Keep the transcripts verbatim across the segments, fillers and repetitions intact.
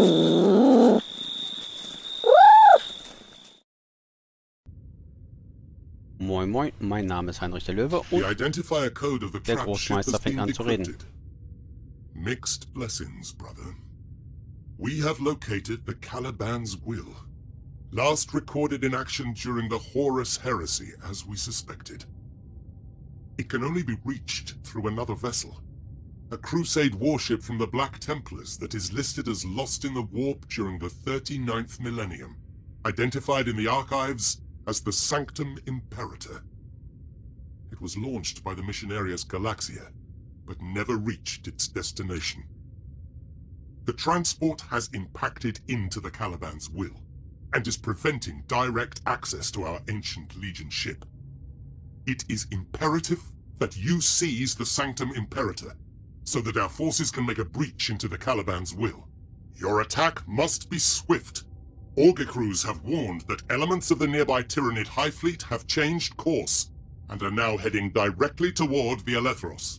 Moin Moin, mein Name ist Heinrich der Löwe und der Großmeister fängt an zu reden. Mixed blessings, brother. We have located the Caliban's will. Last recorded in action during the Horus Heresy, as we suspected. It can only be reached through another vessel. A Crusade warship from the Black Templars that is listed as lost in the warp during the thirty-ninth millennium. Identified in the archives as the Sanctum Imperator. It was launched by the Missionarius Galaxia, but never reached its destination. The transport has impacted into the Caliban's will, and is preventing direct access to our ancient Legion ship. It is imperative that you seize the Sanctum Imperator, so that our forces can make a breach into the Caliban's will. Your attack must be swift. Auger crews have warned that elements of the nearby Tyranid High Fleet have changed course, and are now heading directly toward the Elethros.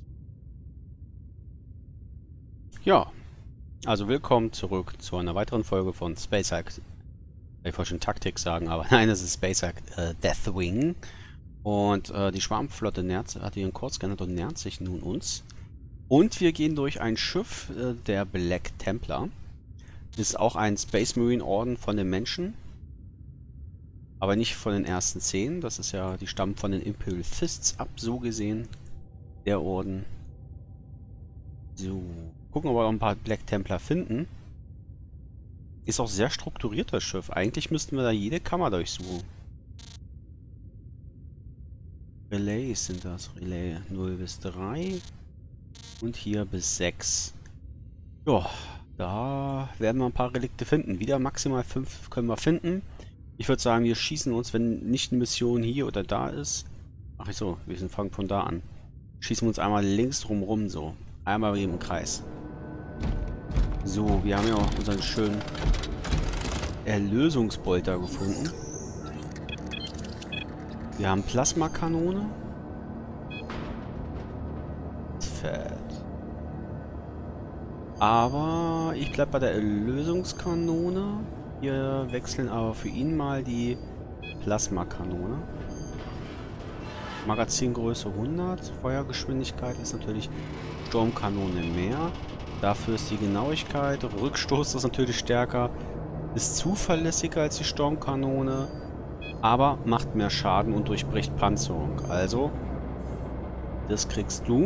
Ja, also willkommen zurück zu einer weiteren Folge von SpaceHack. Ich wollte schon Taktik sagen, aber nein, es ist SpaceHack äh, Deathwing. Und äh, die Schwarmflotte nähert, hat ihren Kurs geändert und nähert sich nun uns. Und wir gehen durch ein Schiff äh, der Black Templar. Ist auch ein Space Marine Orden von den Menschen. Aber nicht von den ersten zehn. Das ist ja, die stammen von den Imperial Fists ab, so gesehen. Der Orden. So. Gucken, ob wir auch ein paar Black Templar finden. Ist auch sehr strukturiert, das Schiff. Eigentlich müssten wir da jede Kammer durchsuchen. Relays sind das. Relay null bis drei. Und hier bis sechs. Ja, da werden wir ein paar Relikte finden. Wieder maximal fünf können wir finden. Ich würde sagen, wir schießen uns, wenn nicht eine Mission hier oder da ist. Ach so, wir fangen von da an. Schießen wir uns einmal links drumrum so. Einmal im Kreis. So, wir haben ja auch unseren schönen Erlösungsbolter gefunden. Wir haben Plasmakanone. Fett. Aber ich bleibe bei der Erlösungskanone. Wir wechseln aber für ihn mal die Plasmakanone. Magazingröße hundert. Feuergeschwindigkeit ist natürlich Sturmkanone mehr. Dafür ist die Genauigkeit. Rückstoß ist natürlich stärker. Ist zuverlässiger als die Sturmkanone. Aber macht mehr Schaden und durchbricht Panzerung. Also, das kriegst du.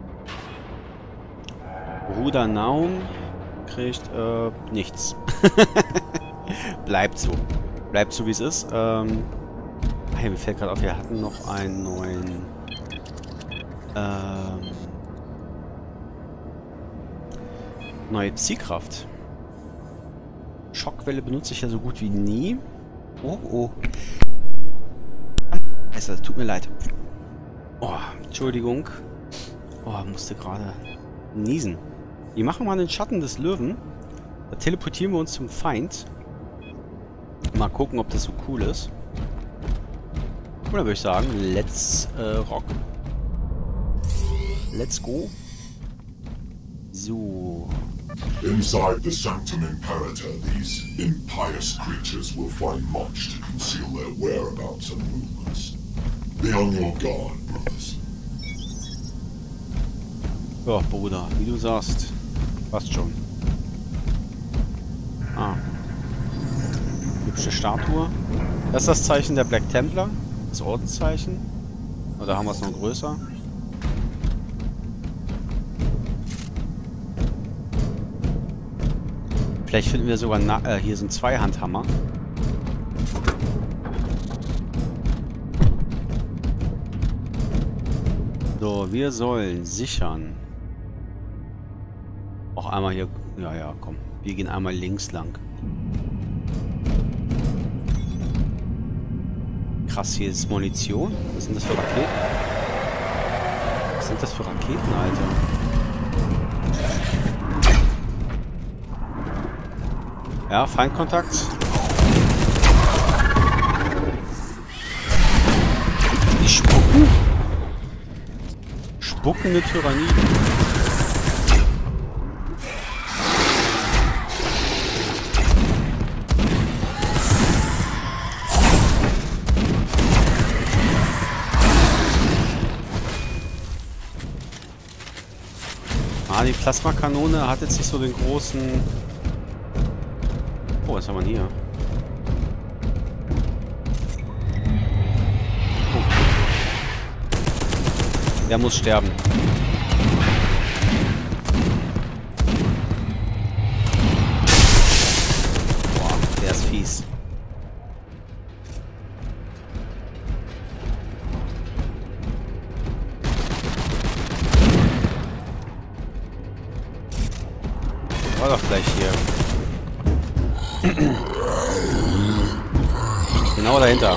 Bruder Naum kriegt äh, nichts. Bleibt so. Bleibt so, wie es ist. Ähm, hey, mir fällt gerade auf, wir hatten noch einen neuen... Ähm, neue Ziehkraft. Schockwelle benutze ich ja so gut wie nie. Oh, oh. Also, tut mir leid. Oh, Entschuldigung. Oh, musste gerade niesen. Wir machen mal den Schatten des Löwen. Da teleportieren wir uns zum Feind. Mal gucken, ob das so cool ist. Und dann würde ich sagen, let's äh, rock. Let's go. So. Inside the Sanctum Imperator, these impious creatures will find much to conceal their whereabouts and movements. Be on your guard, brothers. Ja, Bruder, wie du sagst. Passt schon. Ah. Hübsche Statue. Das ist das Zeichen der Black Templar. Das Ordenszeichen. Oder haben wir es noch größer? Vielleicht finden wir sogar... Na äh, hier sind zwei Handhammer. So, wir sollen sichern. Auch einmal hier... Ja, ja, komm. Wir gehen einmal links lang. Krass, hier ist Munition. Was sind das für Raketen? Was sind das für Raketen, Alter? Ja, Feindkontakt. Die spucken. Spuckende Tyranniden. Ah, die Plasmakanone hat jetzt nicht so den großen... Oh, was haben wir hier? Oh. Der muss sterben. Boah, der ist fies. War doch gleich hier. Genau dahinter.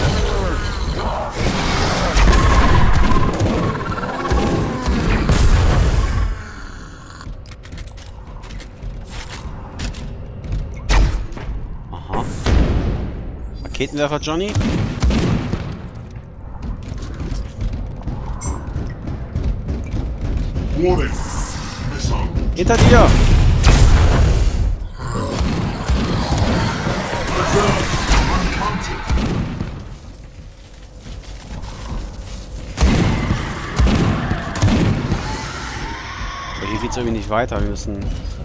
Aha. Raketenwerfer Johnny. Hinter dir! Hier geht es irgendwie nicht weiter. Wir müssen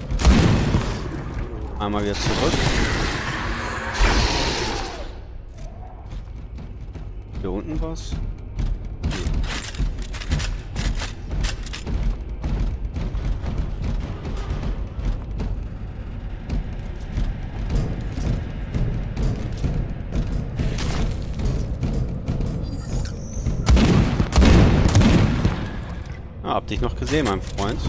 einmal wieder zurück. Hier unten was? Ah, hab dich noch gesehen, mein Freund.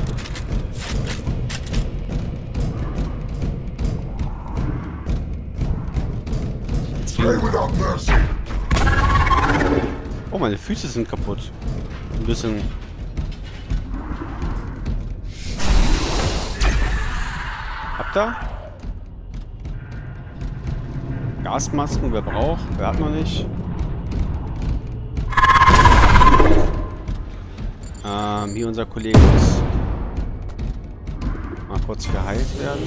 Oh, meine Füße sind kaputt. Ein bisschen. Habt ihr? Gasmasken, wer braucht? Wer hat noch nicht? Ähm, hier unser Kollege muss mal kurz geheilt werden.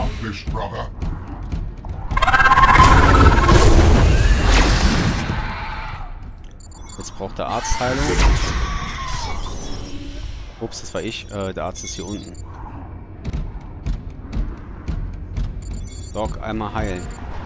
Jetzt braucht der Arzt Heilung. Ups, das war ich. Äh, der Arzt ist hier unten. Doc, einmal heilen.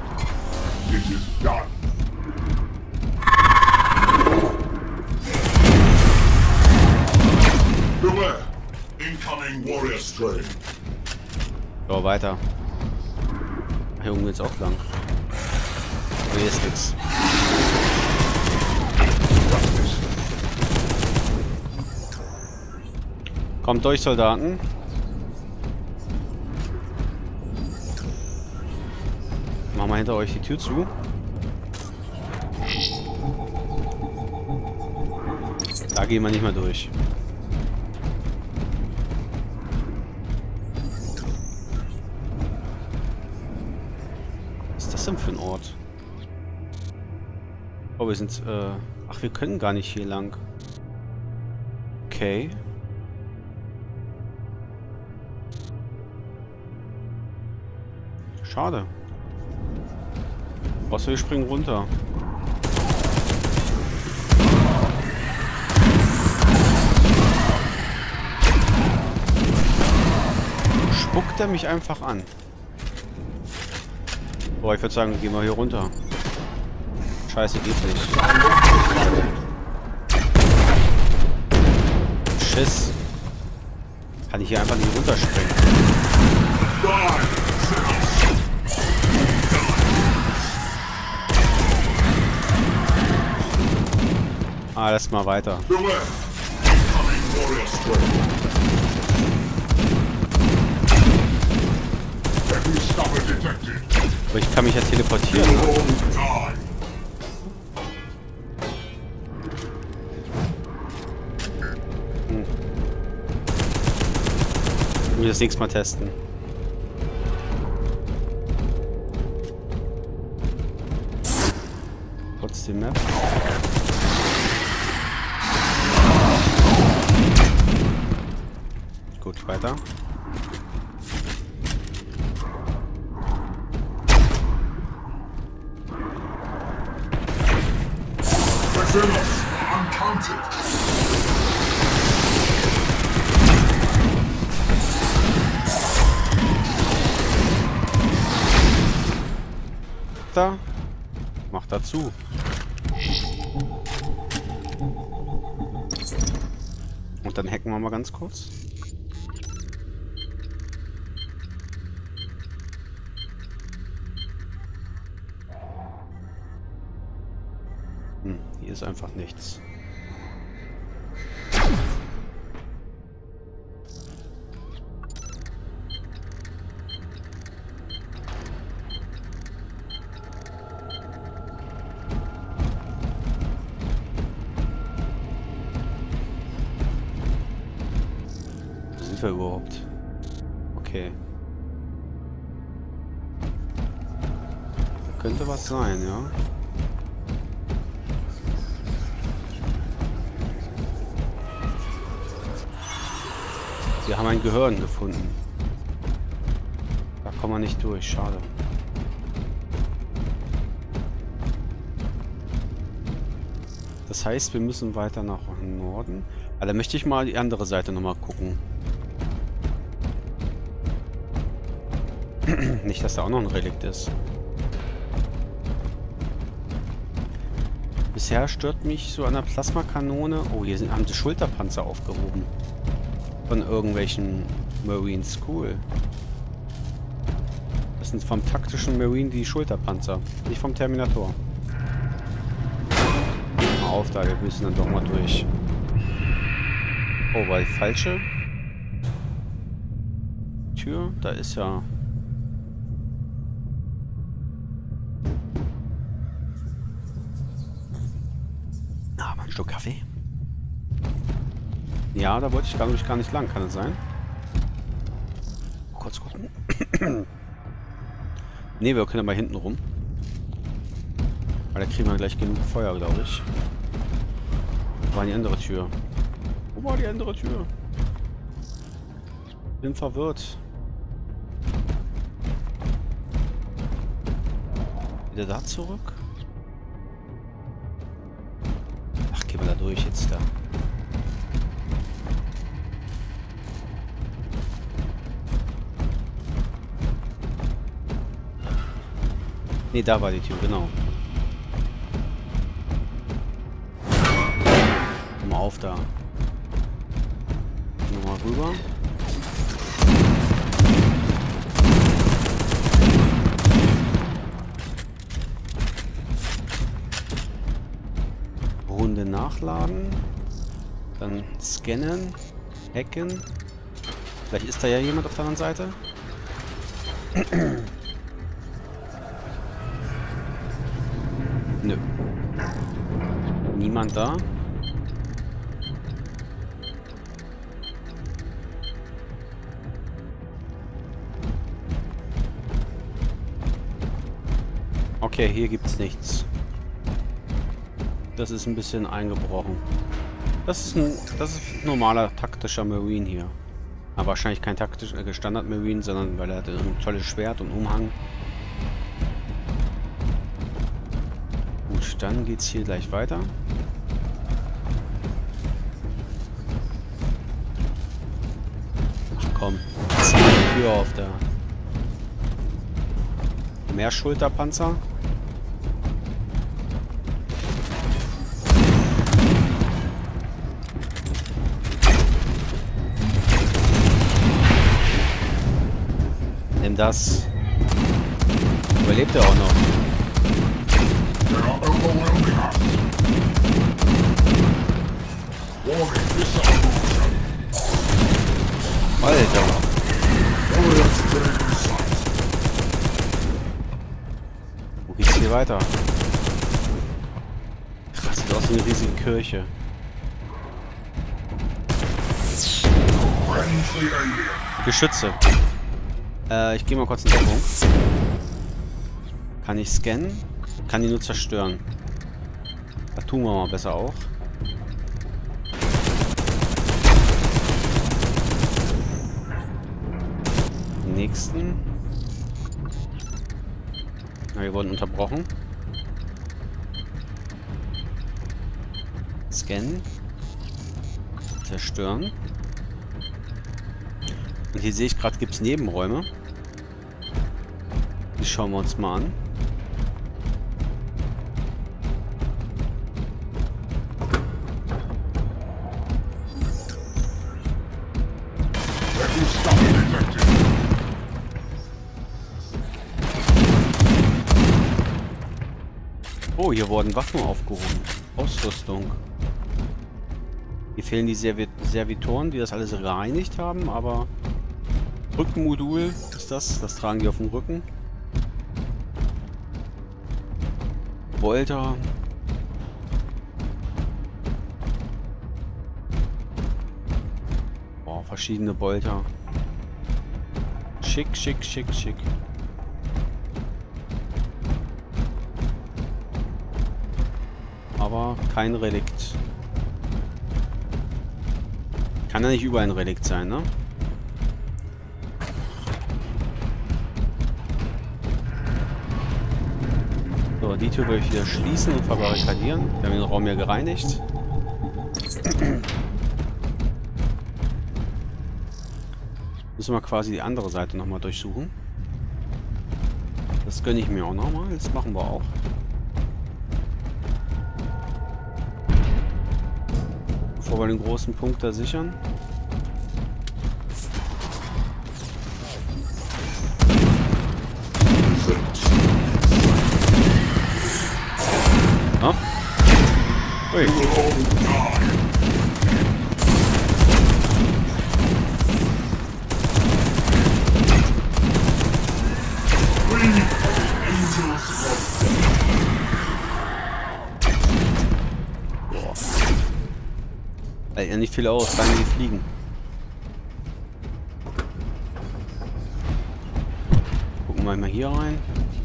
So, weiter. Hier oben geht's auch lang. Oh, hier ist nix. Kommt durch, Soldaten. Machen wir hinter euch die Tür zu. Da gehen wir nicht mehr durch. Was ist das denn für ein Ort? Oh, wir sind... Äh Ach, wir können gar nicht hier lang. Okay. Schade. Außer wir springen runter. Spuckt er mich einfach an. Boah, ich würde sagen, gehen wir hier runter. Scheiße, geht nicht. Schiss. Kann ich hier einfach nicht runterspringen. Ah, lass mal weiter. Aber ich kann mich ja teleportieren. Hm. Ich will das nächste Mal testen. Kurz die Map. Gut, weiter. da? Mach dazu. Und dann hacken wir mal ganz kurz. Hm, hier ist einfach nichts. Wo sind wir überhaupt? Okay. Da könnte was sein, ja. Wir haben ein Gehirn gefunden. Da kommen wir nicht durch, schade. Das heißt, wir müssen weiter nach Norden. Aber da möchte ich mal die andere Seite nochmal gucken. Nicht, dass da auch noch ein Relikt ist. Bisher stört mich so an der Plasmakanone. Oh, hier sind, haben die Schulterpanzer aufgehoben. Von irgendwelchen Marines. Cool. Das sind vom taktischen Marine die Schulterpanzer. Nicht vom Terminator. Mal auf da, wir müssen dann doch mal durch. Oh, war die falsche Tür? Da ist ja... Ah, mal ein Stück Kaffee. Ja, da wollte ich, glaube ich, gar nicht lang. Kann es sein? Kurz gucken. Ne, wir können aber hinten rum. Weil da kriegen wir gleich genug Feuer, glaube ich. Wo war die andere Tür? Wo war die andere Tür? Bin verwirrt. Wieder da zurück? Ach, gehen wir da durch jetzt da. Ne, da war die Tür, genau. Komm mal auf da. Nochmal rüber. Runde nachladen. Dann scannen. Hacken. Vielleicht ist da ja jemand auf der anderen Seite. Nö. Niemand da. Okay, hier gibt's nichts. Das ist ein bisschen eingebrochen. Das ist ein, das ist ein normaler taktischer Marine hier. Aber wahrscheinlich kein taktischer äh, Standard Marine, sondern weil er hat ein tolles Schwert und Umhang. Gut, dann geht's hier gleich weiter. Ach komm, zieh die Tür auf da. Mehr Schulterpanzer. Nimm das. Überlebt er auch noch. Alter. Wo geht's hier weiter? Krass, sieht aus wie eine riesige Kirche. Geschütze. Äh, ich gehe mal kurz in Deckung. Kann ich scannen? Kann die nur zerstören. Das tun wir mal besser auch. Nächsten. Na, wir wurden unterbrochen. Scannen. Zerstören. Und hier sehe ich gerade, gibt es Nebenräume. Die schauen wir uns mal an. Oh, hier wurden Waffen aufgehoben. Ausrüstung. Hier fehlen die Servi Servitoren, die das alles gereinigt haben, aber Rückenmodul ist das. Das tragen die auf dem Rücken. Bolter. Boah, verschiedene Bolter. Schick, schick, schick, schick. Aber kein Relikt. Kann ja nicht überall ein Relikt sein, ne? So, die Tür will ich wieder schließen und verbarrikadieren. Wir haben den Raum ja gereinigt. Müssen wir quasi die andere Seite nochmal durchsuchen. Das gönne ich mir auch nochmal. Das machen wir auch. Bevor wir den großen Punkt da sichern. Ah. Ui. Hält ja nicht viel aus, rein die fliegen. Gucken wir mal hier rein.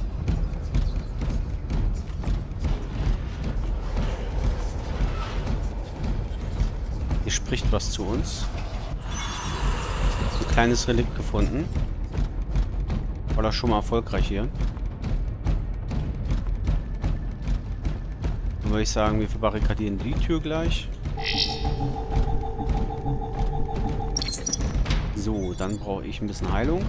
Hier spricht was zu uns. Ein kleines Relikt gefunden. War das schon mal erfolgreich hier. Dann würde ich sagen, wir verbarrikadieren die Tür gleich. So, dann brauche ich ein bisschen Heilung.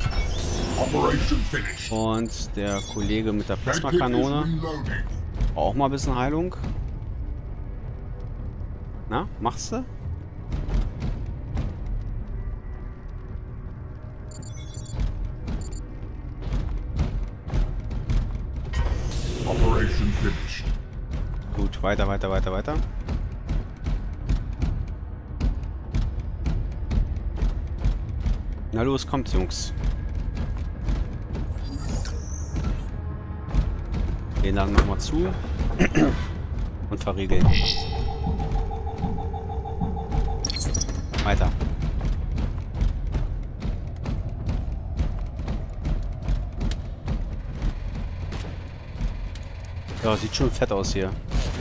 Und der Kollege mit der Plasmakanone auch mal ein bisschen Heilung. Na, machst du? Operation finished. Gut, weiter, weiter, weiter, weiter. Na los, kommt, Jungs. Den dann nochmal zu und verriegeln. Weiter. Ja, sieht schon fett aus hier.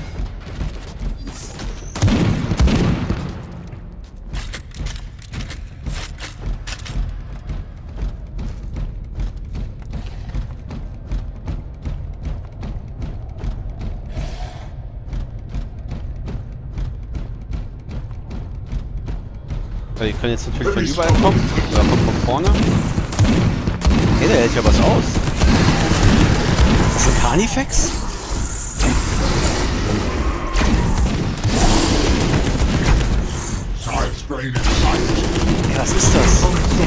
Die können jetzt natürlich von überall kommen. Oder von, von vorne. Hey, der hält ja was aus. Ist das ein Carnifex? Ja, was ist das?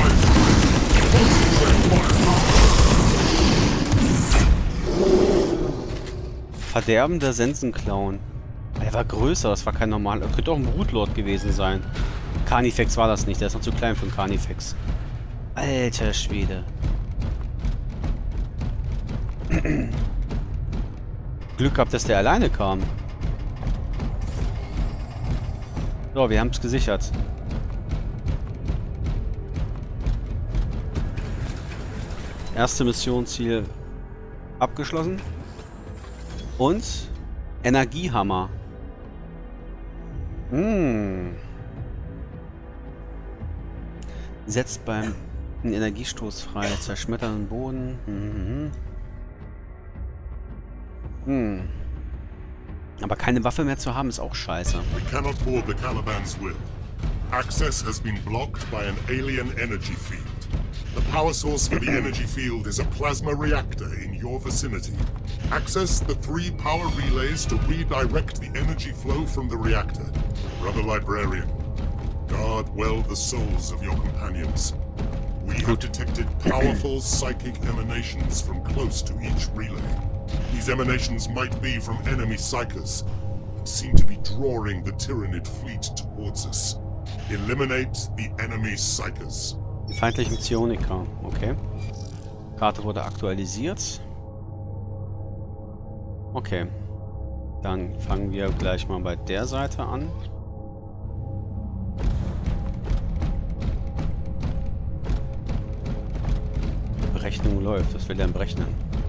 Verderbender Sensenclown. Er war größer, das war kein normaler. Könnte auch ein Brutlord gewesen sein. Carnifex war das nicht, der ist noch zu klein für einen Carnifex. Alter Schwede. Glück gehabt, dass der alleine kam. So, wir haben es gesichert. Erste Missionsziel abgeschlossen. Und Energiehammer. Hm. Setzt beim Energiestoß frei. Zerschmetternden Boden. Mhm. Hm. Aber keine Waffe mehr zu haben, ist auch scheiße. We cannot board the Caliban's will. Access has been blocked by an alien energy field. The power source for the energy field is a plasma reactor in your vicinity. Access the three power relays to redirect the energy flow from the reactor. Brother Librarian, Guard well the souls of your companions. We have detected powerful psychic emanations from close to each relay. These emanations might be from enemy psychers, and seem to be drawing the Tyranid fleet towards us. Eliminate the enemy psychers. Die feindlichen Psioniker, okay. Karte wurde aktualisiert. Okay. Dann fangen wir gleich mal bei der Seite an. Berechnung läuft. Was will der denn berechnen?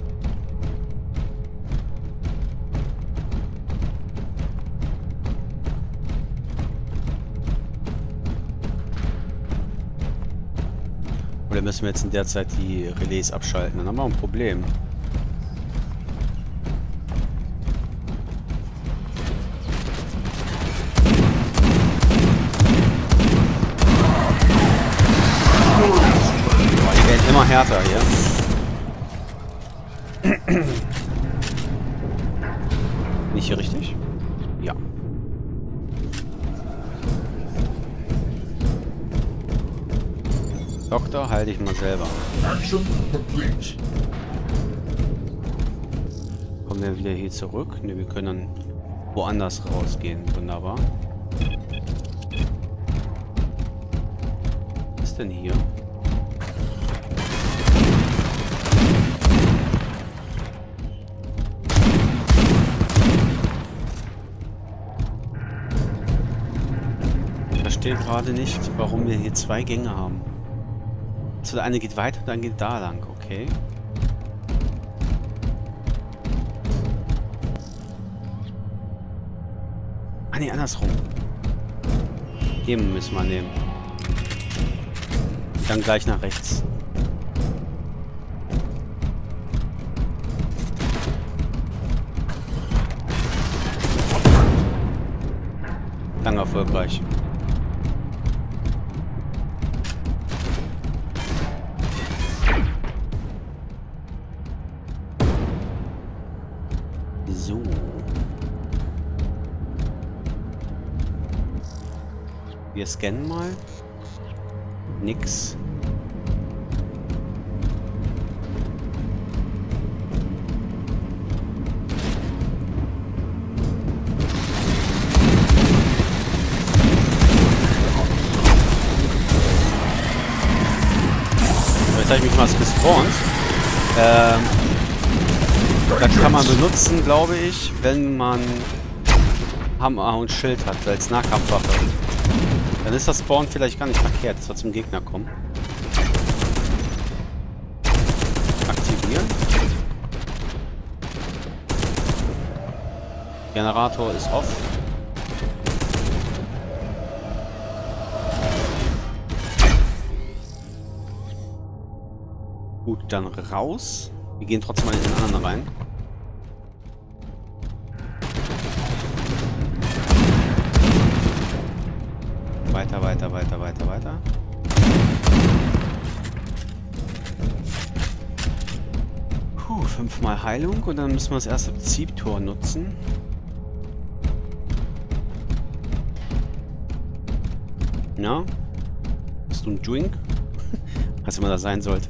Oder müssen wir jetzt in der Zeit die Relais abschalten? Dann haben wir ein Problem. Die werden immer härter hier. Bin ich hier richtig? Ja. Doktor, heil dich mal selber. Action complete. Kommen wir wieder hier zurück? Ne, wir können dann woanders rausgehen. Wunderbar. Was ist denn hier? Ich verstehe gerade nicht, warum wir hier zwei Gänge haben. So, der eine geht weiter und dann geht da lang, okay. Ah ne, andersrum. Eben müssen wir nehmen. Dann gleich nach rechts. Lang erfolgreich. So. Wir scannen mal. Nix. Jetzt habe ich mich mal gespawnt. Ähm, das kann man benutzen, glaube ich, wenn man Hammer und Schild hat, als Nahkampfwaffe. Dann ist das Spawn vielleicht gar nicht verkehrt, dass wir zum Gegner kommen. Aktivieren. Generator ist off. Gut, dann raus. Wir gehen trotzdem mal in den anderen rein. Weiter, weiter, weiter, weiter, weiter. Puh, fünfmal Heilung und dann müssen wir das erste Ziebtor nutzen. Ja. Bist du ein Drink? Was immer das sein sollte.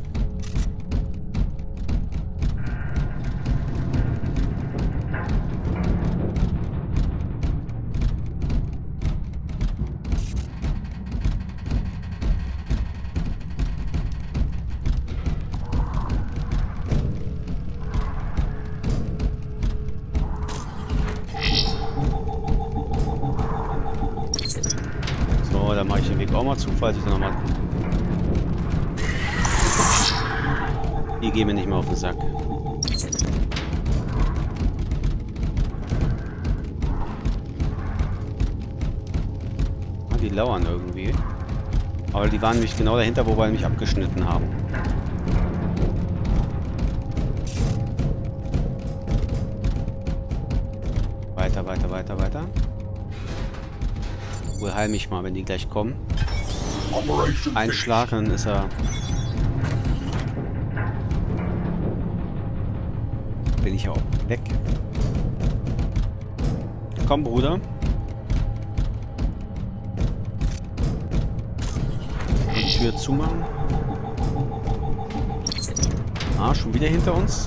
So, dann mache ich den Weg auch mal zu, falls ich dann nochmal... Die gehen mir nicht mehr auf den Sack. Ah, die lauern irgendwie. Aber die waren nämlich genau dahinter, wo wir mich abgeschnitten haben. Weiter, weiter, weiter, weiter. Wohl heil mich mal, wenn die gleich kommen. Ein Schlag, dann ist er... Bin ich auch weg. Komm, Bruder. Tür zumachen. Ah, schon wieder hinter uns.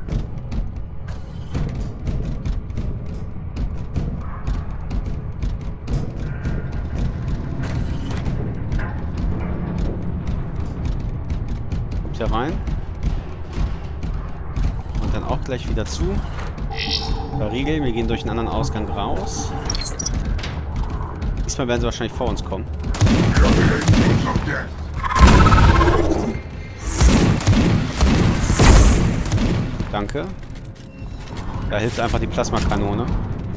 Kommt hier rein. Und dann auch gleich wieder zu. Verriegeln, wir gehen durch einen anderen Ausgang raus. Diesmal werden sie wahrscheinlich vor uns kommen. Danke. Da hilft einfach die Plasmakanone.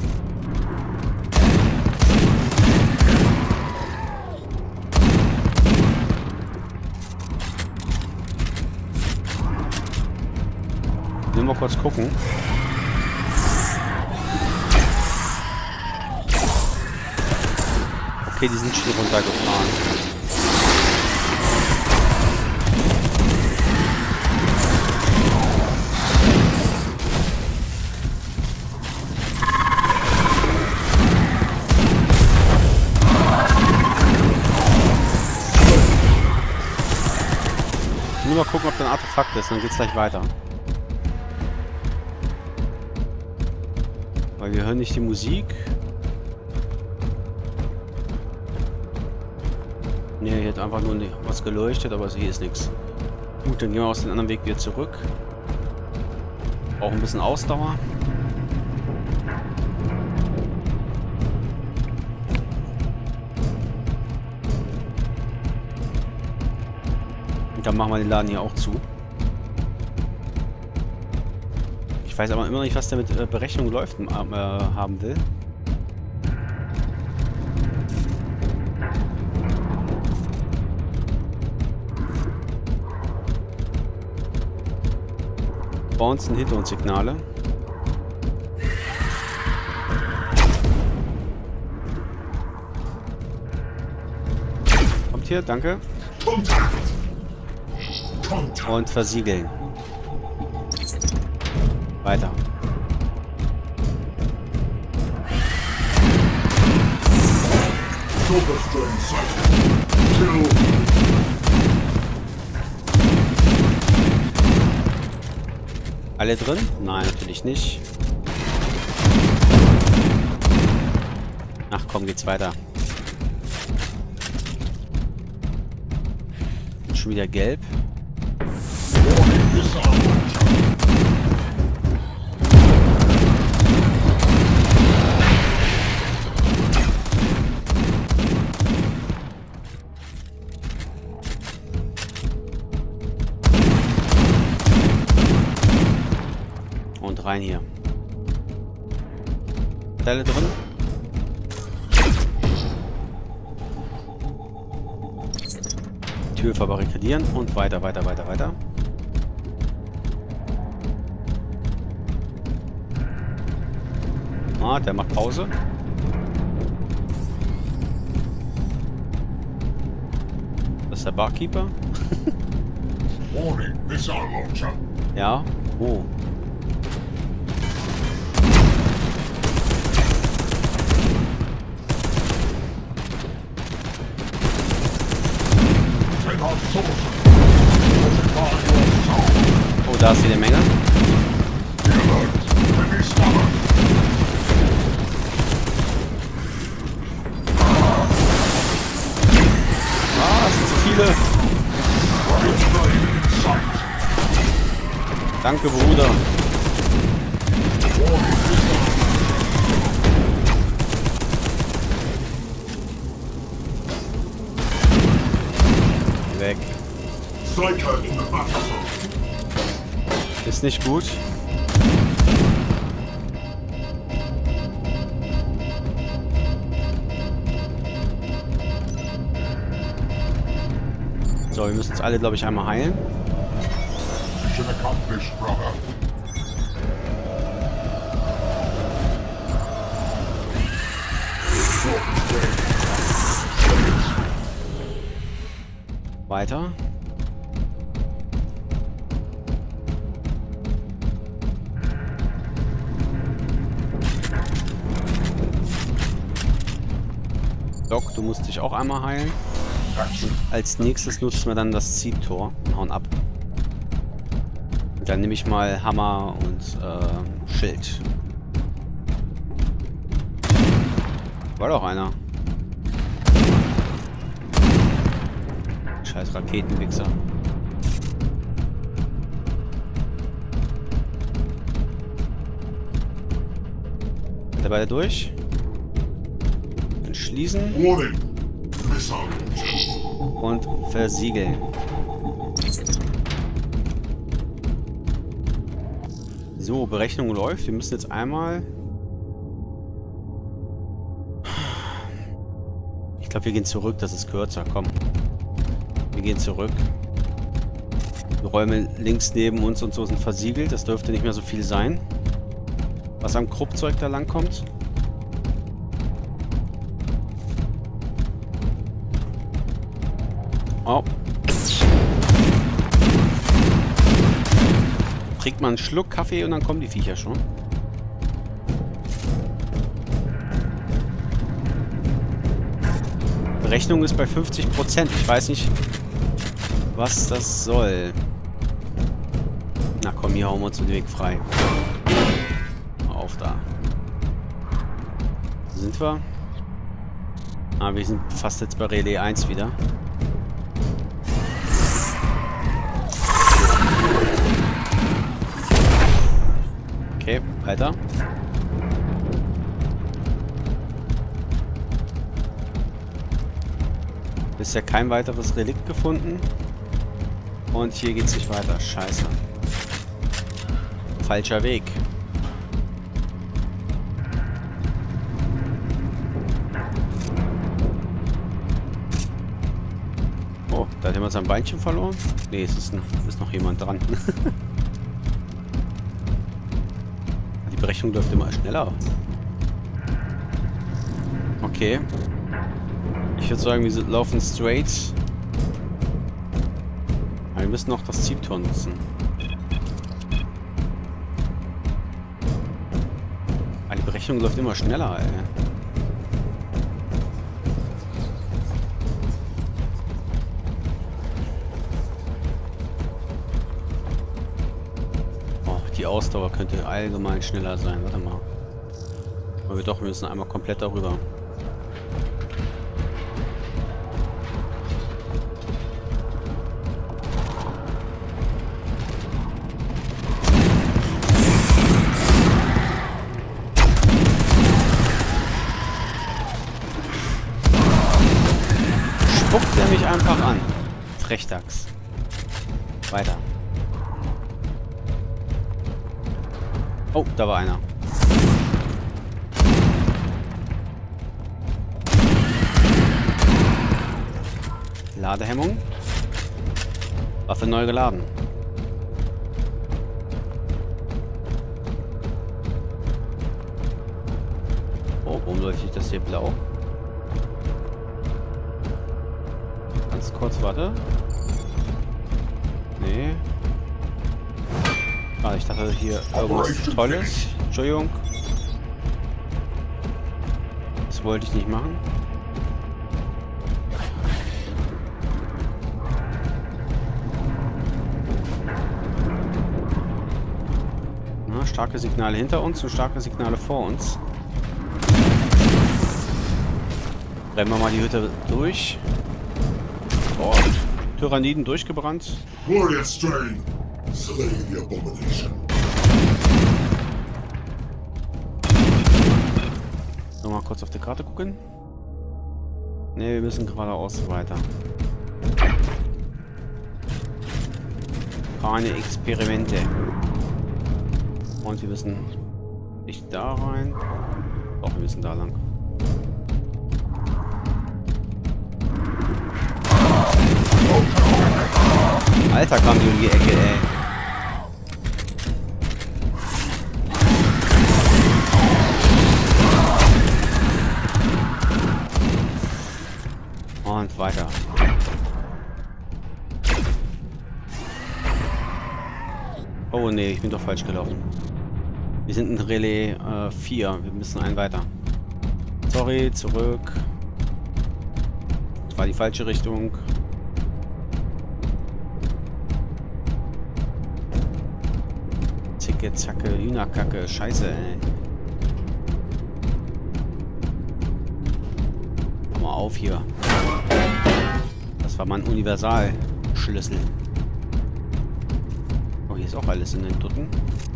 Nur mal kurz gucken. Okay, die sind schon runtergefahren. Nur mal gucken, ob da ein Artefakt ist, dann geht's gleich weiter. Weil wir hören nicht die Musik. Ne, hier hat einfach nur was geleuchtet, aber hier ist nichts. Gut, dann gehen wir aus dem anderen Weg wieder zurück. Auch ein bisschen Ausdauer. Und dann machen wir den Laden hier auch zu. Ich weiß aber immer noch nicht, was der mit äh, Berechnung läuft, äh, haben will. Bouncen hinter uns Signale. Kommt hier, danke. Und versiegeln. Weiter. Alle drin? Nein, natürlich nicht. Ach komm, geht's weiter. Schon wieder gelb. Und rein hier. Teile drin. Tür verbarrikadieren und weiter, weiter, weiter, weiter. Ah, der macht Pause. Das ist der Barkeeper. Ja. Oh. Oh, da ist jede Menge. Ah, es sind zu viele. Danke, Bruder. Weg. Ist nicht gut. So, wir müssen uns alle, glaube ich, einmal heilen. Weiter. Doc, du musst dich auch einmal heilen. Und als nächstes nutzen wir dann das Ziehtor und hauen ab. Und dann nehme ich mal Hammer und äh, Schild. War doch einer. Scheiß Raketenwichser. Seid ihr beide durch? Dann schließen. Und versiegeln. So, Berechnung läuft. Wir müssen jetzt einmal... Ich glaube, wir gehen zurück. Das ist kürzer. Komm. Wir gehen zurück. Die Räume links neben uns und so sind versiegelt. Das dürfte nicht mehr so viel sein. Was am Kruppzeug da lang kommt. Oh. Trinkt man einen Schluck Kaffee und dann kommen die Viecher schon. Berechnung ist bei fünfzig Prozent. Ich weiß nicht, was das soll. Na komm, hier hauen wir uns den Weg frei. Auf da. Wo sind wir? Ah, wir sind fast jetzt bei Relais eins wieder. Okay, weiter. Bisher kein weiteres Relikt gefunden. Und hier geht's nicht weiter. Scheiße. Falscher Weg. Oh, da hat jemand sein Beinchen verloren? Nee, es ist, ein, ist noch jemand dran. Die Berechnung läuft immer schneller. Okay. Ich würde sagen, wir laufen straight. Aber wir müssen noch das Ziehtor nutzen. Aber die Berechnung läuft immer schneller, ey. Oh, die Ausdauer könnte allgemein schneller sein. Warte mal. Aber wir doch, wir müssen einmal komplett darüber. Spuckt er mich einfach an. Frechdachs. Weiter. Oh, da war einer. Ladehemmung. Waffe neu geladen. Oh, warum leuchtet das hier blau? Ganz kurz, warte. Nee. Ah, ich dachte hier irgendwas Tolles. Entschuldigung. Das wollte ich nicht machen. Na, starke Signale hinter uns und starke Signale vor uns. Rennen wir mal die Hütte durch. Oh, Tyranniden durchgebrannt. Warrior Strain, slay the abomination. Nochmal kurz auf die Karte gucken. Ne, wir müssen geradeaus weiter. Keine Experimente. Und wir müssen nicht da rein. Doch, wir müssen da lang. Alter, kam die um die Ecke, ey. Und weiter. Oh nee, ich bin doch falsch gelaufen. Wir sind in Relais äh, vier. Wir müssen einen weiter. Sorry, zurück. war die falsche Richtung. Zicke, zacke, Hühnerkacke. Scheiße, ey. Komm mal auf hier. Das war mein Universalschlüssel. Oh, hier ist auch alles in den Dutten.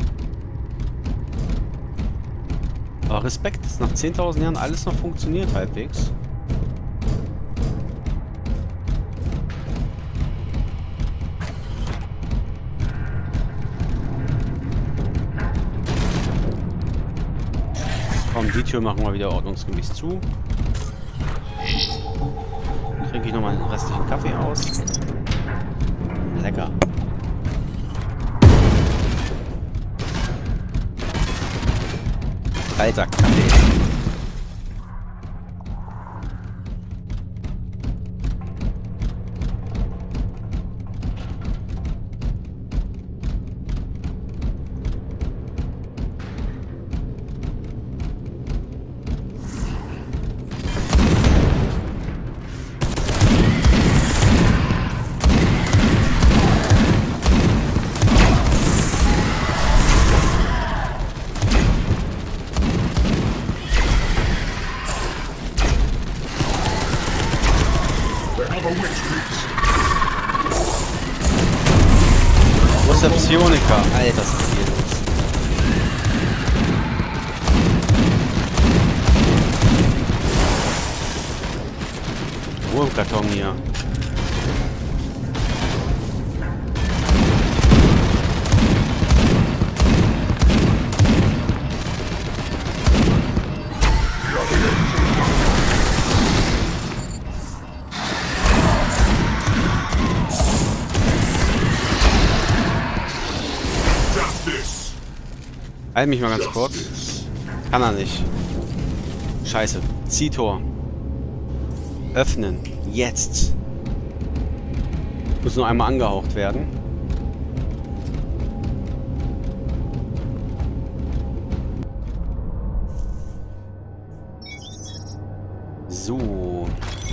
Aber Respekt, dass nach zehntausend Jahren alles noch funktioniert halbwegs. Komm, die Tür machen wir wieder ordnungsgemäß zu. Trinke ich nochmal den restlichen Kaffee aus. Lecker. Alter Kaffee. Psionica. Alter, was ist hier los? Ruhe im Karton hier. Halt mich mal ganz kurz. Kann er nicht. Scheiße. Ziehtor. Öffnen. Jetzt. Muss nur einmal angehaucht werden. So.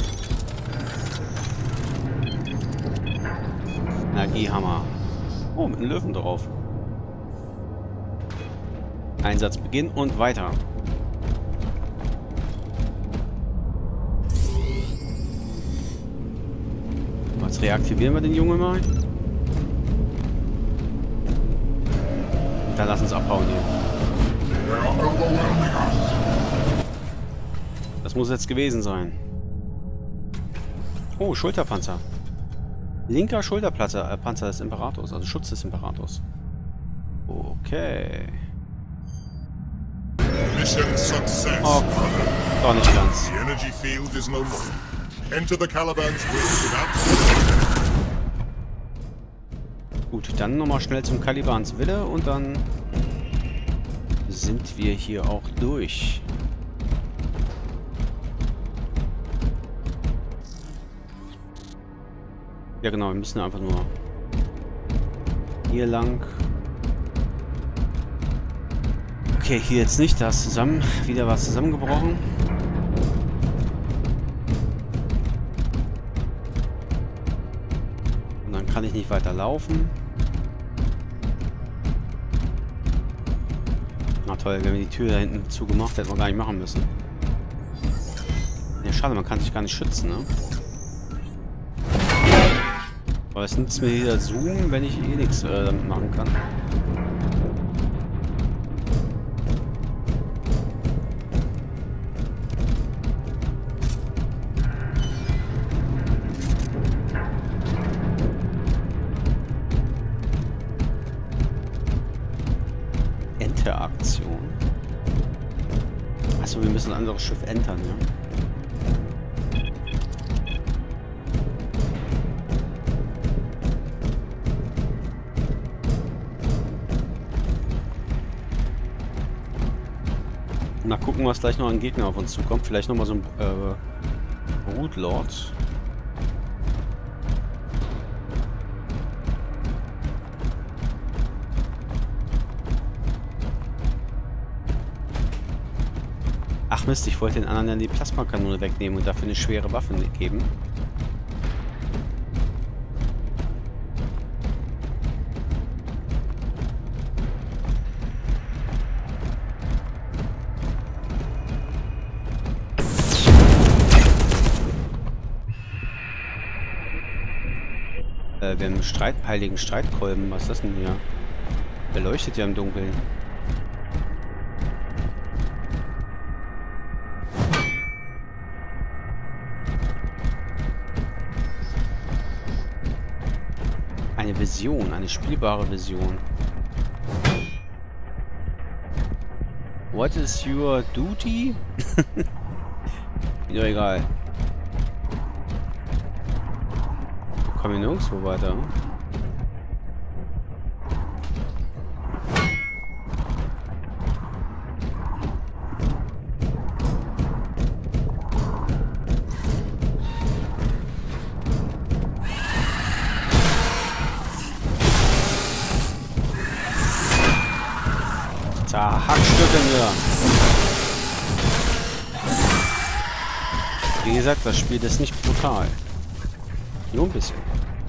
Energiehammer. Oh, mit einem Löwen drauf. Einsatz beginnen und weiter. Jetzt reaktivieren wir den Jungen mal. Und dann lass uns abhauen hier. Das muss jetzt gewesen sein. Oh, Schulterpanzer. Linker Schulterpanzer äh, Panzer des Imperators, also Schutz des Imperators. Okay. Mission success. Oh, doch nicht ganz. The energy field is no more. Enter the Caliban's will without. Gut, dann nochmal schnell zum Calibans Wille und dann sind wir hier auch durch. Ja genau, wir müssen einfach nur hier lang. Okay, hier jetzt nicht, da ist zusammen, wieder was zusammengebrochen. Und dann kann ich nicht weiter laufen. Na toll, wenn wir die Tür da hinten zugemacht hätten wir gar nicht machen müssen. Ja, schade, man kann sich gar nicht schützen, ne? Aber es nützt mir wieder Zoom, wenn ich eh nichts äh, damit machen kann. Interaktion. Achso, wir müssen ein anderes Schiff entern, ja. Na, gucken, was gleich noch ein Gegner auf uns zukommt. Vielleicht nochmal so ein äh, Brutlord. Ach Mist, ich wollte den anderen dann die Plasmakanone wegnehmen und dafür eine schwere Waffe geben. Äh, wir haben einen Streit, heiligen Streitkolben. Was ist das denn hier? Der leuchtet ja im Dunkeln. Eine Vision, eine spielbare Vision. What is your duty? Ja, egal. Wir kommen hier nirgendwo weiter. Hackstücke mir. Wie gesagt, das Spiel ist nicht brutal. Nur ein bisschen.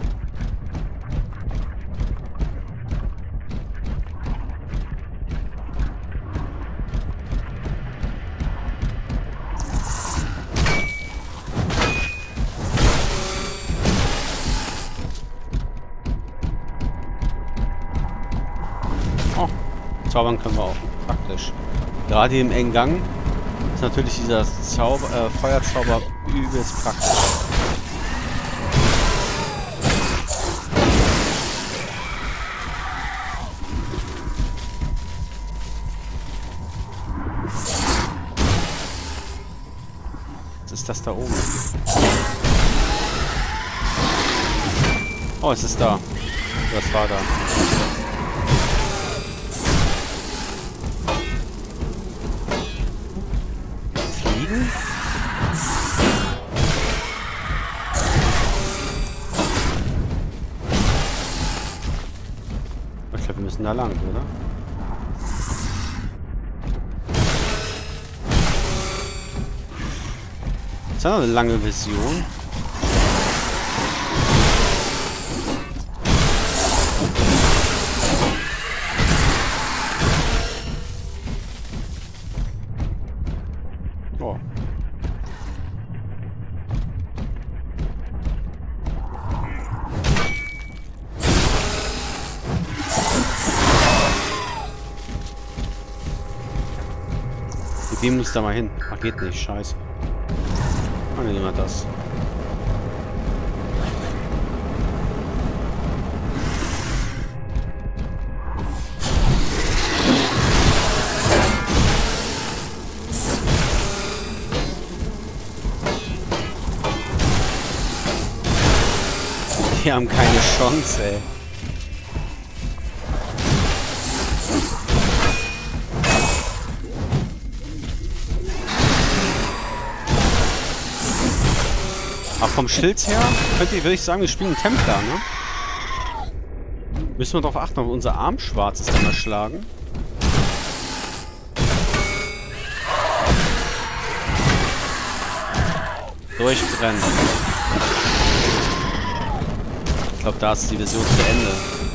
Oh, zaubern können wir auch. Praktisch. Gerade im engen Gang ist natürlich dieser Zauber, äh, Feuerzauber übelst praktisch. Was ist das da oben? Oh, es ist da. Das war da. Ich glaube, wir müssen da lang, oder? Das ist ja noch eine lange Vision. Oh. Wir beamen uns da mal hin. Ach, geht nicht. Scheiße. Ah, ne, jemand das. Die haben keine Chance, ey. Aber vom Schild her, könnt ihr, würde ich sagen, wir spielen Templar, ne? Müssen wir darauf achten, ob unser Arm schwarz ist, wenn wir schlagen. Durchbrennen. Ich glaube, da ist die Vision zu Ende.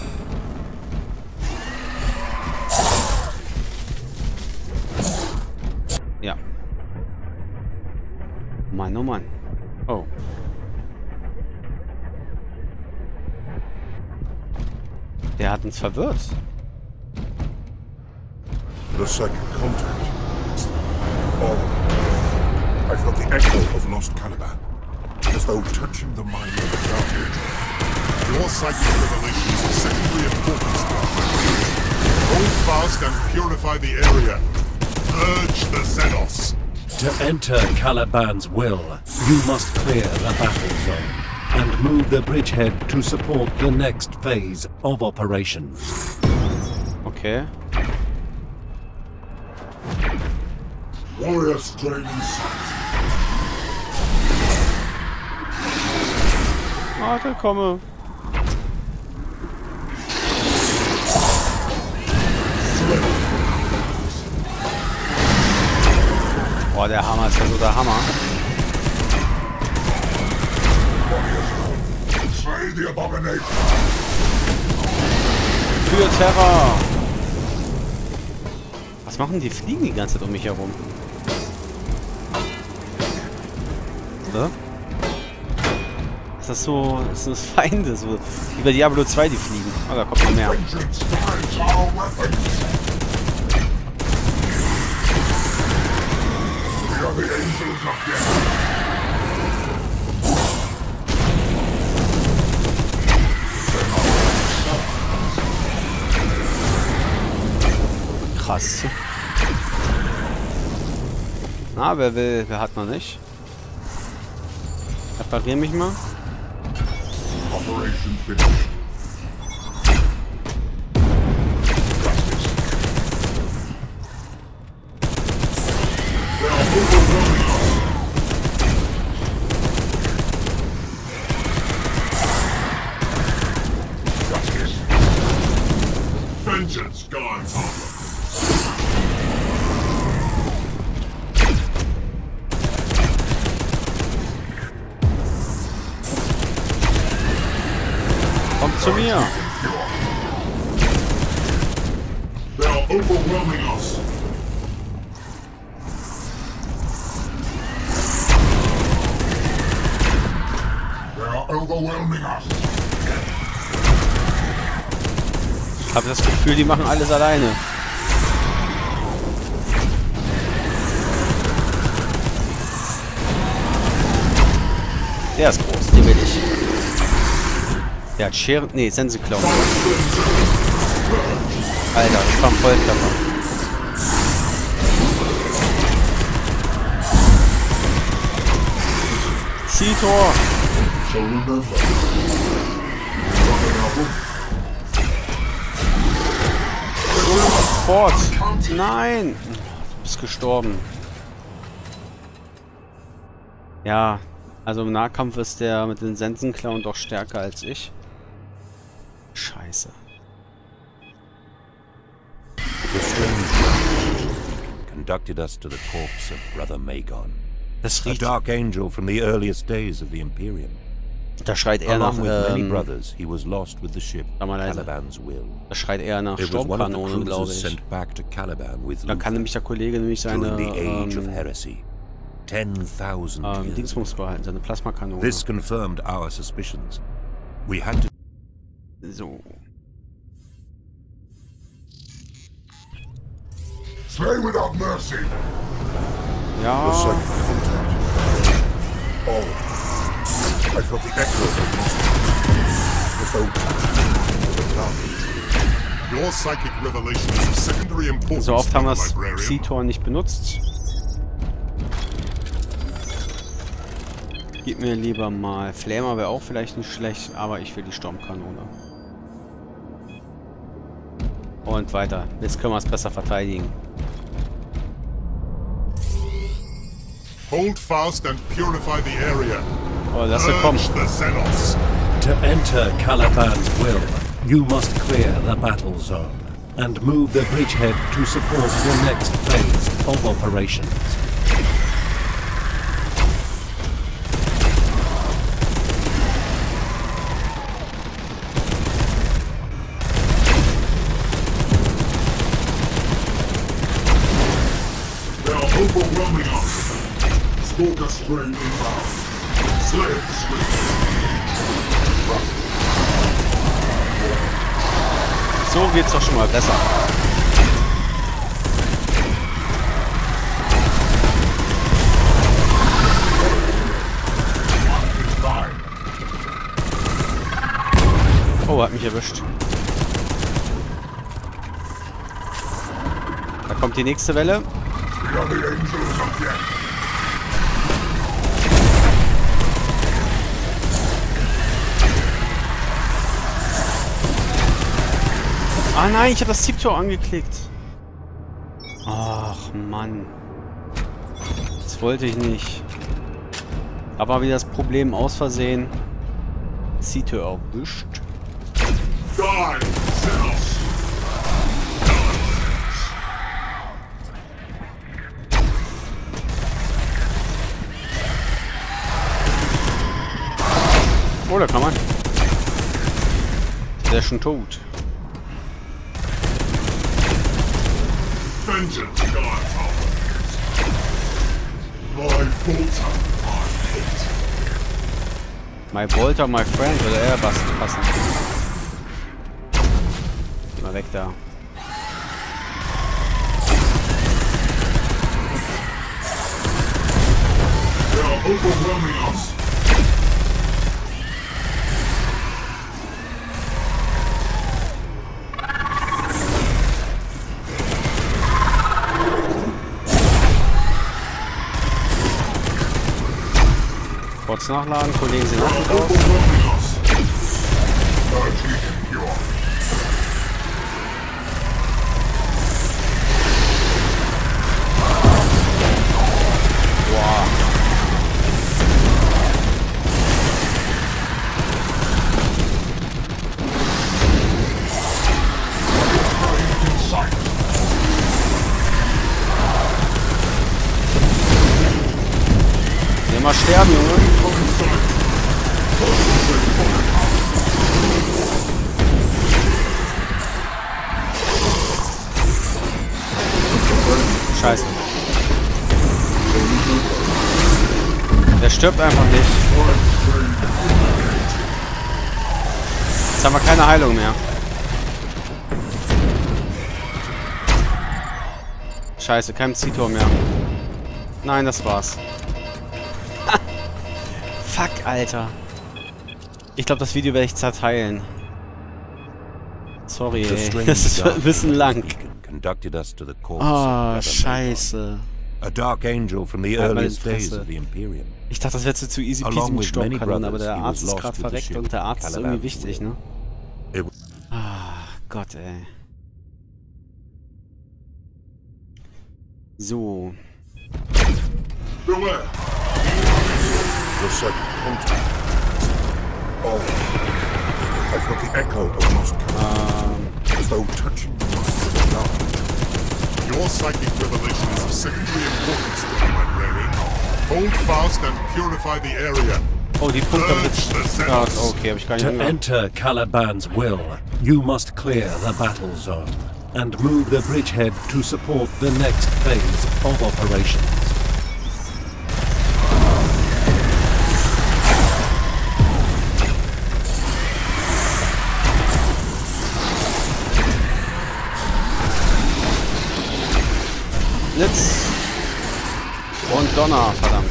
Ja. Mann, oh Mann. Oh. Der hat uns verwirrt. The second contact. Oh. I felt the echo of lost Caliban, as though touching the mind of the dark. Your psychic revelations are secondary importance to our plan. Hold fast and purify the area. Purge the Xenos. To enter Caliban's will, you must clear the battle zone and move the bridgehead to support the next phase of operations. Okay. Warriors training sight. Warte, komme. Boah, der Hammer ist ja so der Hammer. Für Terror! Was machen die? Fliegen die ganze Zeit um mich herum? So? Ist das so... Ist das Feinde? So wie bei Diablo zwei, die fliegen. Oh, da kommt noch mehr. Krass. Na, wer will, wer hat noch nicht? Reparier mich mal. Operation finished. Justice. Vengeance gone. Kommt zu mir. They are overwhelming us. They are overwhelming us. Ich habe das Gefühl, die machen alles alleine. Der ist groß, den will ich. Der hat Schere... Nee, Senseklau. Alter, ich war ein Volltreffer. Zitor! Fort! Nein! Du bist gestorben. Ja, also im Nahkampf ist der mit den Sensenklauen doch stärker als ich. Scheiße. The strange conducted us to the corpse of Brother Magon, Das a riecht... dark angel from the earliest days of the Imperium. Da schreit er nach... Along with many Ähm, brothers, he was lost with the ship Sag mal leise. Caliban's Will. das schreit eher nach It was one of the Sturmkanonen, glaube cruisers ich. sent back to Caliban with Dann kann Luther nämlich der Kollege nämlich seine during the age of ähm, heresy. Ten thousand ähm, years. Dingsbums behalten, seine Plasmakanone. This confirmed our suspicions. We had to So. Slay without mercy. Ja. Oh, I felt the echo of the boat. Your psychic revelation is of secondary importance. So oft haben wir das librarian. Zitor nicht benutzt. Gib mir lieber mal... Flamer wäre auch vielleicht nicht schlecht, aber ich will die Sturmkanone. Und weiter. Jetzt können wir es besser verteidigen. Hold fast and purify the area. Oh, lass er kommen. Purge the Xenos. To enter Caliban's Will, you must clear the battle zone and move the bridgehead to support the next phase of operations. They are overwhelming us. Stalker strain inbound. Slay it, slay. So geht's doch schon mal besser. Oh, hat mich erwischt. Da kommt die nächste Welle. We are the angels of death. Ah nein, ich habe das Zitor angeklickt. Ach Mann. Das wollte ich nicht. Aber wieder das Problem aus Versehen. Zitor erwischt. Die, Xenos. Oh, da kann man. Der ist schon tot. Vengeance guards our ways. My bolter, I hate. My Bolter, my friend, oder eher was passen. Geh mal weg da. They are overwhelming us. Kurz nachladen, Kollegen sind auch gut aus. Wow. Mal sterben, Junge. Scheiße. Der stirbt einfach nicht. Jetzt haben wir keine Heilung mehr. Scheiße, kein Ziehtor mehr. Nein, das war's. Fuck, Alter. Ich glaube, das Video werde ich zerteilen. Sorry, ey. Das ist ein bisschen lang. Oh, scheiße. Ich dachte, das wäre zu easy peasy mit Stoppkanon, aber der Arzt ist gerade verreckt und der Arzt ist irgendwie wichtig, ne? Ah, Gott, ey. So. The second contact. Oh, I felt the echo almost um, as though touching the mind of the dark. Your psychic revelation is of secondary importance to my Rary. Hold fast and purify the area. Oh, die Punkte habe ich jetzt... Ah, okay, habe ich gar nicht To enter Caliban's will, you must clear the battle zone and move the bridgehead to support the next phase of operations. Blitz und Donner, verdammt.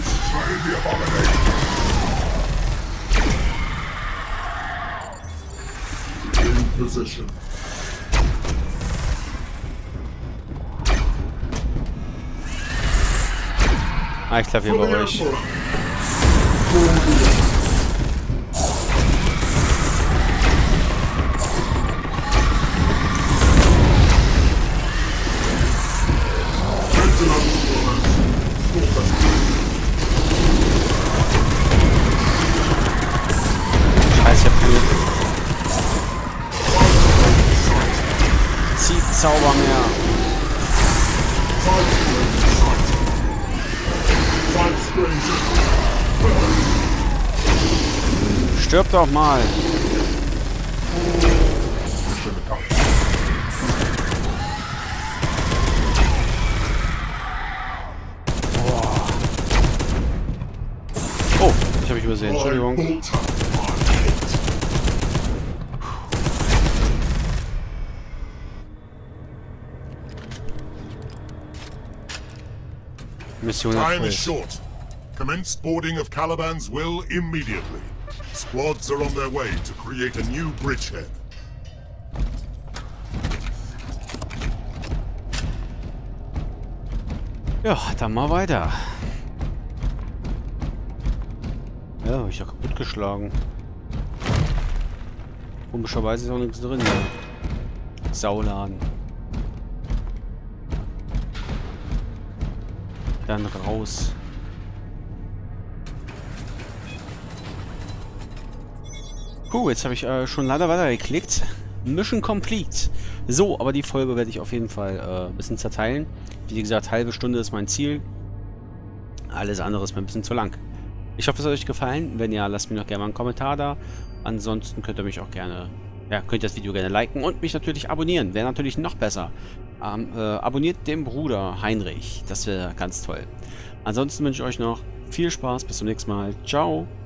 In position. Ah, ich glaube hier bei euch. Scheiße, ich hab keine Zauber mehr. Stirb doch mal. Oh, ich habe mich übersehen. Entschuldigung. Mission Time is short. Commence boarding of Caliban's will immediately. Squads are on their way to create a new bridgehead. Ja, dann mal weiter. Ja, hab ich ja kaputt geschlagen. Komischerweise ist auch nichts drin. Sauladen. Dann raus. Puh, jetzt habe ich äh, schon leider weiter geklickt. Mission complete. So, aber die Folge werde ich auf jeden Fall äh, ein bisschen zerteilen. Wie gesagt, halbe Stunde ist mein Ziel. Alles andere ist mir ein bisschen zu lang. Ich hoffe, es hat euch gefallen. Wenn ja, lasst mir noch gerne mal einen Kommentar da. Ansonsten könnt ihr mich auch gerne, ja, könnt ihr das Video gerne liken und mich natürlich abonnieren. Wäre natürlich noch besser. Ähm, äh, abonniert den Bruder Heinrich. Das wäre ganz toll. Ansonsten wünsche ich euch noch viel Spaß. Bis zum nächsten Mal. Ciao.